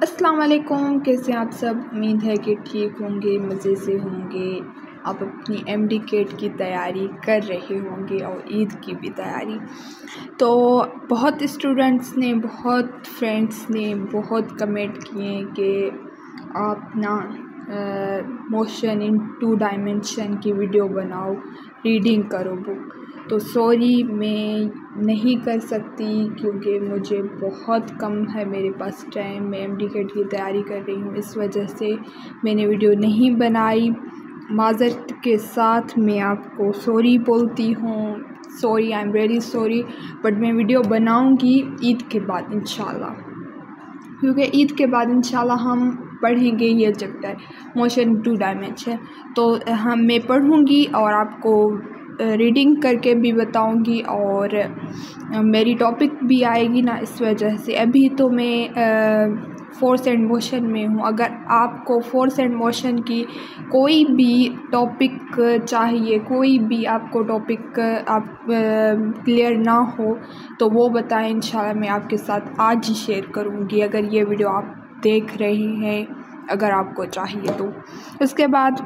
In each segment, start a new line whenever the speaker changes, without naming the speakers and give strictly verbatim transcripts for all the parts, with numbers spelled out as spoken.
अस्सलाम वालेकुम, कैसे हैं आप सब। उम्मीद है कि ठीक होंगे, मज़े से होंगे। आप अपनी एम डी कैट की तैयारी कर रहे होंगे और ईद की भी तैयारी। तो बहुत स्टूडेंट्स ने, बहुत फ्रेंड्स ने बहुत कमेंट किए कि आप ना मोशन इन टू डायमेंशन की वीडियो बनाओ, रीडिंग करो बुक। तो सॉरी, मैं नहीं कर सकती क्योंकि मुझे बहुत कम है मेरे पास टाइम। मैं एम डी कैट की तैयारी कर रही हूँ, इस वजह से मैंने वीडियो नहीं बनाई। माज़रत के साथ मैं आपको सॉरी बोलती हूँ। Sorry, I am really sorry. But मैं वीडियो बनाऊँगी ईद के बाद इंशाल्लाह, क्योंकि ईद के बाद इंशाल्लाह हम पढ़ेंगे ये चैप्टर मोशन टू डायमेंशन। तो हम मैं पढ़ूँगी और आपको रीडिंग करके भी बताऊंगी और मेरी टॉपिक भी आएगी ना, इस वजह से। अभी तो मैं फोर्स एंड मोशन में हूँ। अगर आपको फोर्स एंड मोशन की कोई भी टॉपिक चाहिए, कोई भी आपको टॉपिक आप क्लियर ना हो तो वो बताएं, इंशाल्लाह मैं आपके साथ आज ही शेयर करूँगी। अगर ये वीडियो आप देख रहे हैं, अगर आपको चाहिए तो। उसके बाद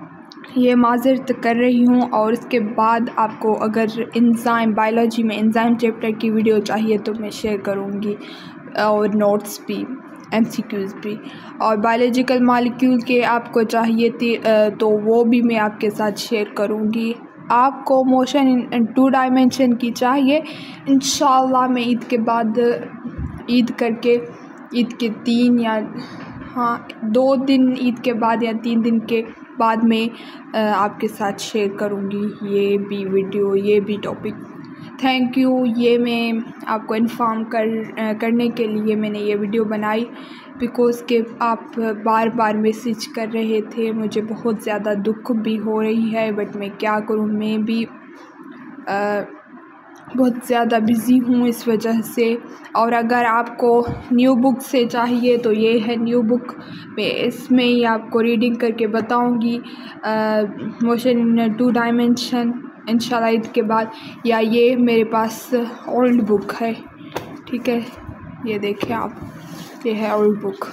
ये माज़रत कर रही हूँ। और इसके बाद आपको अगर एंजाइम बायोलॉजी में एंजाइम चैप्टर की वीडियो चाहिए तो मैं शेयर करूँगी, और नोट्स भी, एम सी क्यूज़ भी। और बायोलॉजिकल मॉलिक्यूल के आपको चाहिए थी तो वो भी मैं आपके साथ शेयर करूँगी। आपको मोशन इन टू डायमेंशन की चाहिए, इंशाल्लाह मैं ईद के बाद, ईद करके ईद के तीन या हाँ दो दिन ईद के बाद या तीन दिन के बाद में आपके साथ शेयर करूँगी ये भी वीडियो, ये भी टॉपिक। Thank you. ये मैं आपको इन्फॉर्म कर करने के लिए मैंने ये वीडियो बनाई, बिकॉज़ के आप बार बार मैसेज कर रहे थे। मुझे बहुत ज़्यादा दुख भी हो रही है, बट मैं क्या करूँ, मैं भी आ, बहुत ज़्यादा बिज़ी हूँ इस वजह से। और अगर आपको न्यू बुक से चाहिए तो ये है न्यू बुक। मैं इसमें ही आपको रीडिंग करके बताऊँगी मोशन इन टू डायमेंशन इंशाल्लाह ईद के बाद। या ये मेरे पास ओल्ड बुक है, ठीक है, ये देखें आप, ये है ओल्ड बुक।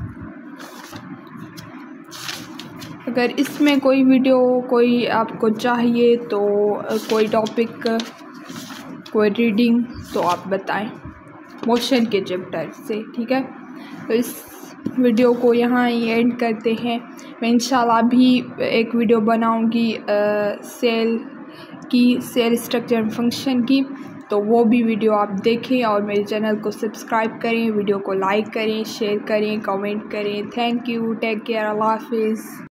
अगर इसमें कोई वीडियो कोई आपको चाहिए तो कोई टॉपिक, कोई रीडिंग तो आप बताएं मोशन के चैप्टर से, ठीक है। तो इस वीडियो को यहाँ ही एंड करते हैं। मैं इंशाल्लाह भी एक वीडियो बनाऊंगी सेल की, सेल स्ट्रक्चर एंड फंक्शन की, तो वो भी वीडियो आप देखें। और मेरे चैनल को सब्सक्राइब करें, वीडियो को लाइक करें, शेयर करें, कमेंट करें। थैंक यू, टेक केयर, अल्लाह हाफिज़।